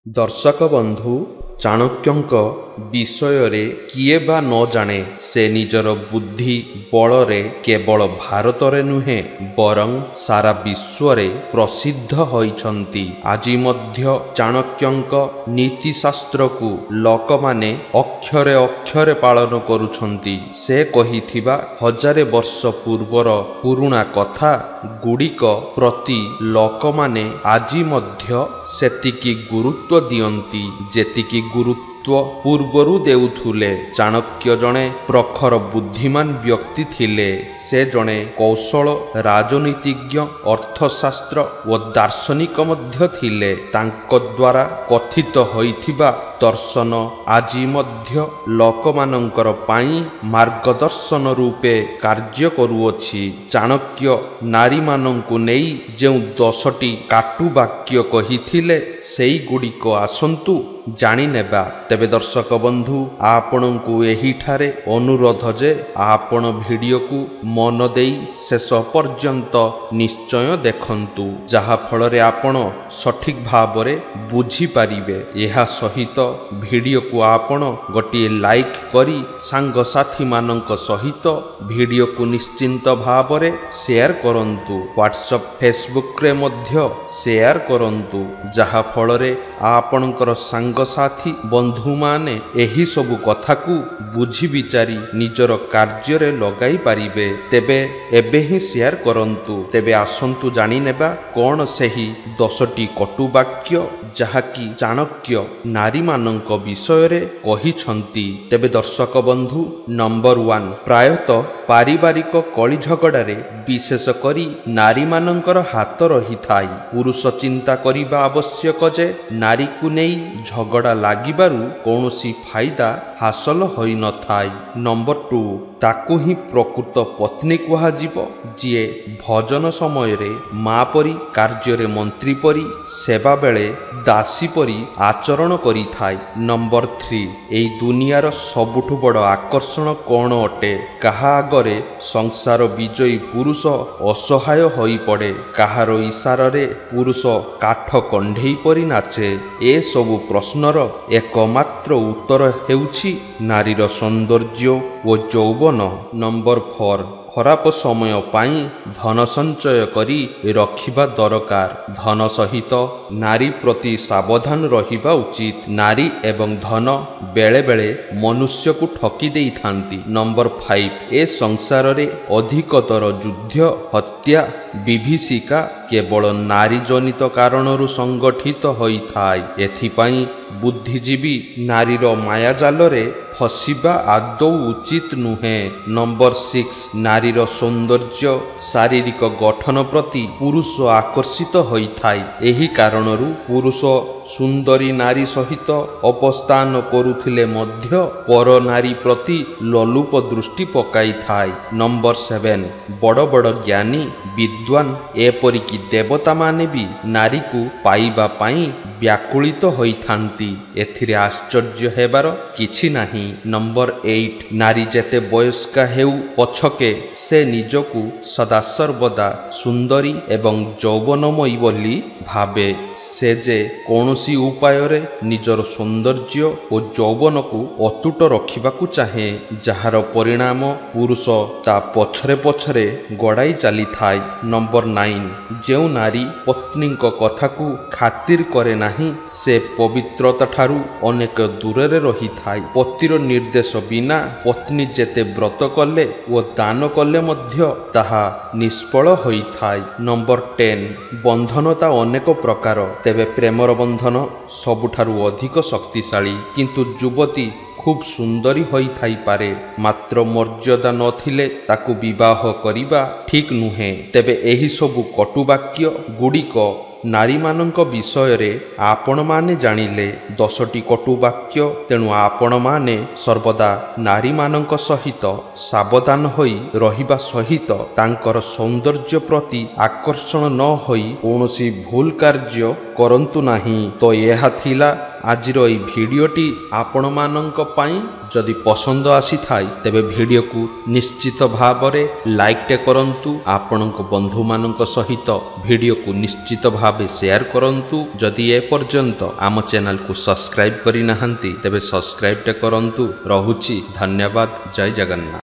दर्शक बंधु चाणक्यଙ୍କ विषय किए बा न जाने से निजर बुद्धि बलरे केवल भारत रे नुहे बरं सारा विश्व रे प्रसिद्ध होइछंती। आजि मध्य चाणक्यଙ୍କ नीतिशास्त्र को लोक माने अक्षरे अक्षरे पालन करुछंती। से कहिथिबा हजारे वर्ष पूर्वर पुरुणा कथा गुड़िक प्रति लोक माने आजि मध्य सेतिकी गुरुत्व दियंती जेतिकी गुरुत्व पूर्वरु देउथुले। चाणक्य जणे प्रखर बुद्धिमान व्यक्ति थिले। से जणे कौशल राजनीतिज्ञ अर्थशास्त्र व दार्शनिक मध्य थिले। तांको द्वारा कथित होइथिबा दर्शन आजि मध्य लोकमानंकर पाई मार्गदर्शन रूपे कार्य करुअछि। चाणक्य नारी मानंकु नेई जेउ 10टी काटु वाक्य कहिथिले सेई गुड़िक आसंतु जानी नेबा। तेबे दर्शक बंधु आपणंकु एही ठारे अनुरोध जे आपण वीडियो को मन देई शेष पर्यंत निश्चय देखंतु, जहा फलरे आपण सठिक भावरे बुझी पारिबे। एहा सहित वीडियो को आपण गोटे लाइक करी सांग साथी मानंक सहित वीडियो को निश्चिंत भावरे शेयर करंतु। व्हाट्सएप फेसबुक रे मध्य शेयर करंतु, जहा फलरे आपणकर सांग साथी बंधु माने एही सबु कथा को बुझी विचारी निजर कार्य रे लगाई पारिबे। तेबे एबे ही शेयर करंतु। तेबे आसंतु जानी नेबा कोन सेही 10टी कटु वाक्य जहाकी चाणक्य नारी मानंक विषय रे कहिछंती। तेबे दर्शक बंधु नंबर 1 प्रायतः पारिवारिक कली झगड़ारे विशेष करी नारी मानंकर हाथ रही थाई। पुरुष चिंता करिबा आवश्यक जे नारी को नहीं झगड़ा लागिबारु कौनसी फायदा हासिल होई न थाई। नंबर 2 ताकू ही प्रकृत पत्नी कुहाजिब जिए भजन समय रे माँ परी कार्य रे मंत्री परी सेवा बेले दासी परी आचरण करी थाई। नंबर 3 एई दुनियार सबुठु बड़ आकर्षण कौन अटे? कहा आगरे संसार विजयी पुरुष असहाय होई पड़े। कहार इशारा रे पुरुष काठ कंढेई परी नाचे। ए सबु प्रश्नर एकमात्र उत्तर हेउछि नारीर सौंदर्य ओ यौवन। नंबर 4 खराब समय पाई धन संचय करी रखिबा दरकार। धन सहित नारी प्रति सावधान रहिबा उचित। नारी एवं धन बेले बेले मनुष्य को ठकी देई थांती। नंबर 5 ए संसार रे अधिकतर युद्ध हत्या विभीषिका केवल नारी जनित कारणरू संगठित होई थाई। एथिपाई बुद्धिजीवी नारीर माया जाल रे फसिबा आदौ उचित नुहे। नंबर 6 नारीर सौंदर्य शारीरिक गठन प्रति पुरुष आकर्षित होई थाई। एही कारणरू पुरुष सुंदरी नारी सहित अवस्थान करुथिले मध्य पर नारी प्रति ललुप दृष्टि पकाई थाई। नंबर 7 बड़ बड़ ज्ञानी विद्वान एपरिकी देवता माने भी नारी को पाइबा पाई व्याकुलित होई थांती। एथिरे आश्चर्य हेबार किछि नाही। नंबर 8 नारी जेते वयस्का हेउ पछके से निजकु सदा सर्वदा सुंदरी एवं यौवनमयी बोली भावे। से जे कौनसी उपाय रे निजर सौंदर्य और यौवन को अतुट रखिबाकु चाहे, जहार परिणाम पुरुष ता पछरे पछरे गड़ाई चली थाई। नंबर 9 जेउ नारी पत्नी कथा को खातिर करे नाही से पवित्रता ठारू अनेक दूर रे रही थाई। पतिर निर्देश बिना पत्नी जेते व्रत कले ओ दान कले मध्य ताहा निष्फल होई थाई। नंबर 10 बंधनता अनेक प्रकार। तेबे प्रेमर बंधन सबुठारू अधिक शक्तिशाली। किंतु युवती खूब सुंदरी होई थाई पारे, मात्र मर्यादा नथिले ताकु विवाह करिबा ठीक नुहे। तेबे एही सबु कटुवाक्य गुड़िक नारी मानंक विषय रे आपण माने जानिले 10टी कटुवाक्य। तेणु आपण माने सर्वदा नारी मानंक सहित सावधान होई रहिबा सहित तांकर सौंदर्य प्रति आकर्षण न होई कौनसी भूल कार्य କରନ୍ତୁ ନାହିଁ। ତ ଏହା ଥିଲା ଆଜିର ଏହି ଭିଡ଼ିଓଟି ଆପଣମାନଙ୍କ ପାଇଁ। ଯଦି ପସନ୍ଦ ଆସିଥାଏ ତେବେ ଭିଡ଼ିଓକୁ ନିଶ୍ଚିତ ଭାବରେ ଲାଇକ୍ଟେ କରନ୍ତୁ। ଆପଣଙ୍କ ବନ୍ଧୁମାନଙ୍କ ସହିତ ଭିଡ଼ିଓକୁ ନିଶ୍ଚିତ ଭାବେ ସେୟାର କରନ୍ତୁ। ଯଦି ଏପର୍ଯ୍ୟନ୍ତ ଆମ ଚ୍ୟାନେଲକୁ ସବସ୍କ୍ରାଇବ୍ କରିନାହାନ୍ତି ତେବେ ସବସ୍କ୍ରାଇବ୍ଟେ କରନ୍ତୁ। ରହୁଛି, ଧନ୍ୟବାଦ। ଜୟ ଜଗନ୍ନାଥ।